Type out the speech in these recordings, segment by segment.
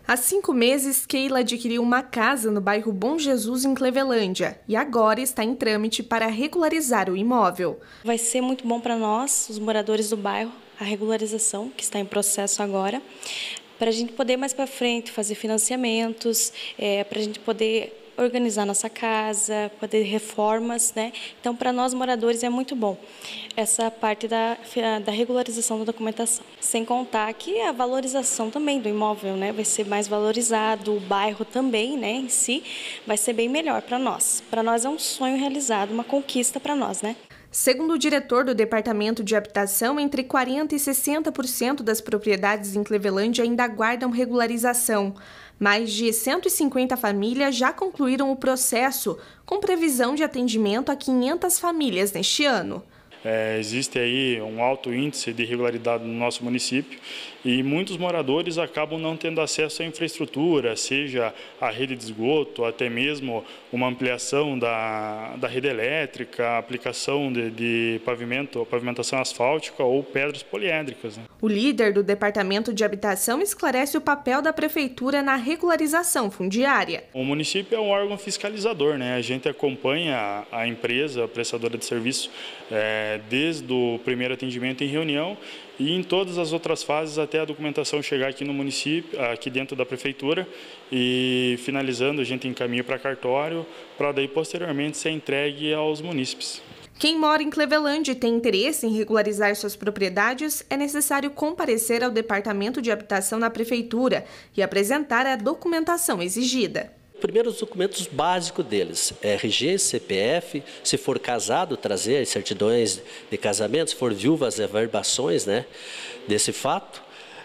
Há 5 meses, Keila adquiriu uma casa no bairro Bom Jesus, em Clevelândia, e agora está em trâmite para regularizar o imóvel. Vai ser muito bom para nós, os moradores do bairro, a regularização, que está em processo agora, para a gente poder mais para frente fazer financiamentos, para a gente poder organizar nossa casa, poder reformas, né? Então, para nós moradores é muito bom essa parte da regularização da documentação. Sem contar que a valorização também do imóvel, né? Vai ser mais valorizado, o bairro também, né? Em si, vai ser bem melhor para nós. Para nós é um sonho realizado, uma conquista para nós, né? Segundo o diretor do Departamento de Habitação, entre 40% e 60% das propriedades em Clevelândia ainda aguardam regularização. Mais de 150 famílias já concluíram o processo, com previsão de atendimento a 500 famílias neste ano. Existe aí um alto índice de irregularidade no nosso município e muitos moradores acabam não tendo acesso à infraestrutura, seja a rede de esgoto, até mesmo uma ampliação da rede elétrica, aplicação de pavimentação asfáltica ou pedras poliédricas, né? O líder do Departamento de Habitação esclarece o papel da Prefeitura na regularização fundiária. O município é um órgão fiscalizador, né? A gente acompanha a empresa, a prestadora de serviço, desde o primeiro atendimento em reunião e em todas as outras fases até a documentação chegar aqui no município, aqui dentro da prefeitura, e finalizando a gente encaminha para cartório para daí posteriormente ser entregue aos munícipes. Quem mora em Clevelândia e tem interesse em regularizar suas propriedades, é necessário comparecer ao Departamento de Habitação na Prefeitura e apresentar a documentação exigida. Primeiro, os documentos básicos deles, RG, CPF, se for casado, trazer as certidões de casamento, se for viúva, as averbações, né, desse fato.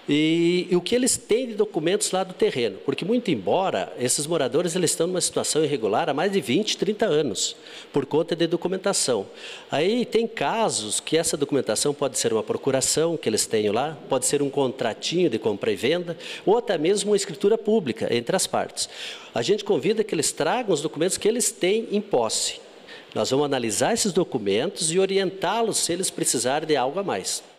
E o que eles têm de documentos lá do terreno, porque muito embora esses moradores eles estão numa situação irregular há mais de 20, 30 anos, por conta de documentação. Aí tem casos que essa documentação pode ser uma procuração que eles tenham lá, pode ser um contratinho de compra e venda, ou até mesmo uma escritura pública entre as partes. A gente convida que eles tragam os documentos que eles têm em posse. Nós vamos analisar esses documentos e orientá-los se eles precisarem de algo a mais.